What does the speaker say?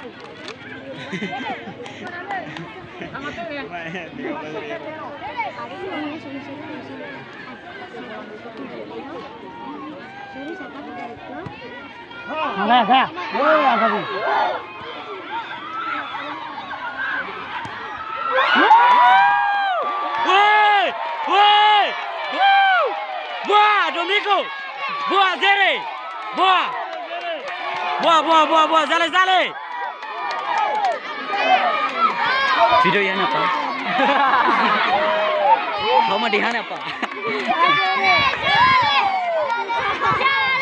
Boa, Domingo! Boa, Zere! Boa! Boa, Zale! Video yan apa? How much dihan apa?